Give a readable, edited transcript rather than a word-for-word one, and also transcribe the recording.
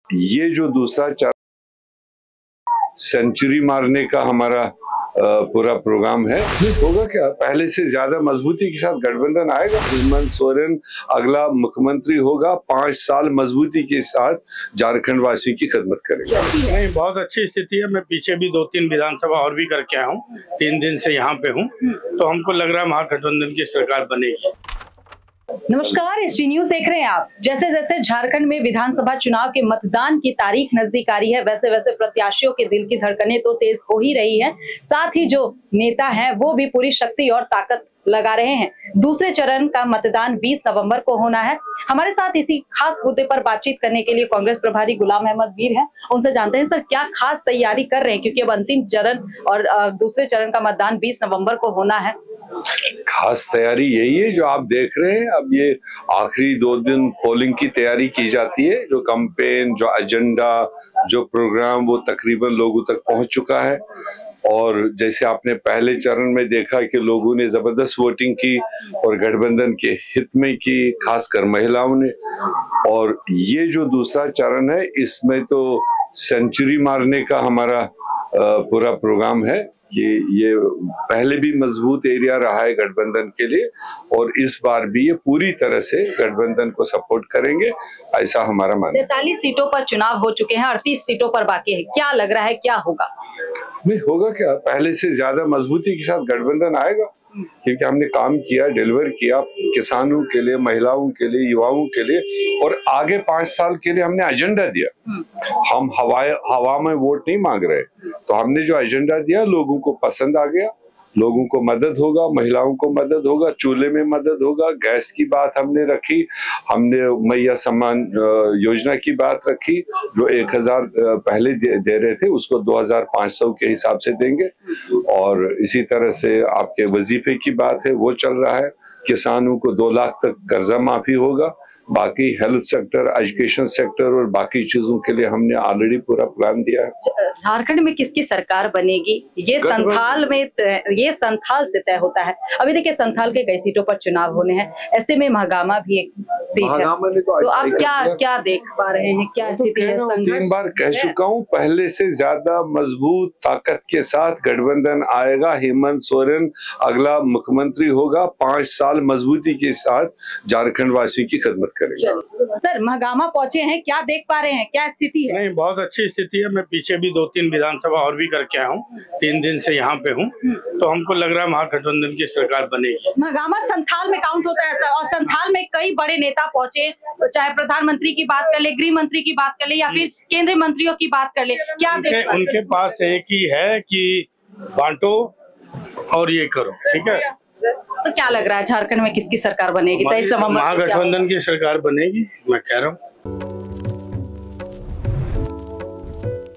ये जो दूसरा सेंचुरी मारने का हमारा पूरा प्रोग्राम है, होगा क्या? पहले से ज्यादा मजबूती के साथ गठबंधन आएगा। हेमंत सोरेन अगला मुख्यमंत्री होगा, 5 साल मजबूती के साथ झारखंड वासी की खिदमत करेगा। नहीं, बहुत अच्छी स्थिति है। मैं पीछे भी 2-3 विधानसभा और भी करके आया हूँ, 3 दिन से यहाँ पे हूँ, तो हमको लग रहा है महागठबंधन की सरकार बनेगी। नमस्कार, एसटी न्यूज देख रहे हैं आप। जैसे जैसे झारखंड में विधानसभा चुनाव के मतदान की तारीख नजदीक आ रही है, वैसे वैसे प्रत्याशियों के दिल की धड़कनें तो तेज हो ही रही है। साथ ही जो नेता हैं वो भी पूरी शक्ति और ताकत लगा रहे हैं। दूसरे चरण का मतदान 20 नवंबर को होना है। हमारे साथ इसी खास मुद्दे पर बातचीत करने के लिए कांग्रेस प्रभारी गुलाम अहमद मीर हैं। उनसे जानते हैं सर, क्या खास तैयारी कर रहे हैं, क्योंकि अब अंतिम चरण और दूसरे चरण का मतदान 20 नवंबर को होना है। खास तैयारी यही है जो आप देख रहे हैं। अब ये आखिरी 2 दिन पोलिंग की तैयारी की जाती है। जो कैंपेन, जो एजेंडा, जो प्रोग्राम, वो तकरीबन लोगों तक पहुंच चुका है। और जैसे आपने पहले चरण में देखा कि लोगों ने जबरदस्त वोटिंग की और गठबंधन के हित में की, खासकर महिलाओं ने। और ये जो दूसरा चरण है, इसमें तो सेंचुरी मारने का हमारा पूरा प्रोग्राम है कि ये पहले भी मजबूत एरिया रहा है गठबंधन के लिए, और इस बार भी ये पूरी तरह से गठबंधन को सपोर्ट करेंगे, ऐसा हमारा मानना है। 43 सीटों पर चुनाव हो चुके हैं, 38 सीटों पर बाकी है। क्या लग रहा है, क्या होगा? नहीं, होगा क्या? पहले से ज्यादा मजबूती के साथ गठबंधन आएगा, क्योंकि हमने काम किया, डिलीवर किया किसानों के लिए, महिलाओं के लिए, युवाओं के लिए, और आगे 5 साल के लिए हमने एजेंडा दिया। हम हवा में वोट नहीं मांग रहे। तो हमने जो एजेंडा दिया लोगों को पसंद आ गया। लोगों को मदद होगा, महिलाओं को मदद होगा, चूल्हे में मदद होगा, गैस की बात हमने रखी, हमने मैया सम्मान योजना की बात रखी, जो 1000 पहले दे रहे थे उसको 2500 के हिसाब से देंगे। और इसी तरह से आपके वजीफे की बात है, वो चल रहा है। किसानों को 2 लाख तक कर्जा माफी होगा। बाकी हेल्थ सेक्टर, एजुकेशन सेक्टर और बाकी चीजों के लिए हमने ऑलरेडी पूरा प्लान दिया है। झारखंड में किसकी सरकार बनेगी, ये संथाल से तय होता है। अभी देखिए, संथाल के कई सीटों पर चुनाव होने हैं, ऐसे में महागामा भी एक सीट है। तो आप क्या देख पा रहे हैं, क्या स्थिति है? 3 बार कह चुका हूँ, पहले से ज्यादा मजबूत ताकत के साथ गठबंधन आएगा। हेमंत सोरेन अगला मुख्यमंत्री होगा, 5 साल मजबूती के साथ झारखंड वासी की खिदमत करेगा। सर, महागामा पहुंचे हैं, क्या देख पा रहे हैं, क्या स्थिति है? नहीं, बहुत अच्छी स्थिति है। मैं पीछे भी 2-3 विधानसभा और भी करके आया हूँ, 3 दिन से यहाँ पे हूँ, तो हमको लग रहा है महागठबंधन की सरकार बनेगी। महागामा संथाल में काउंट होता है सर, और संथाल में कई बड़े नेता पहुंचे, चाहे प्रधानमंत्री की बात कर ले, गृह मंत्री की बात कर ले, या फिर केंद्रीय मंत्रियों की बात कर ले। क्या उनके पास एक ही है कि बांटो और ये करो, ठीक है। तो क्या लग रहा है, झारखंड में किसकी सरकार बनेगी? 23 नवंबर महागठबंधन की सरकार बनेगी, मैं कह रहा हूँ।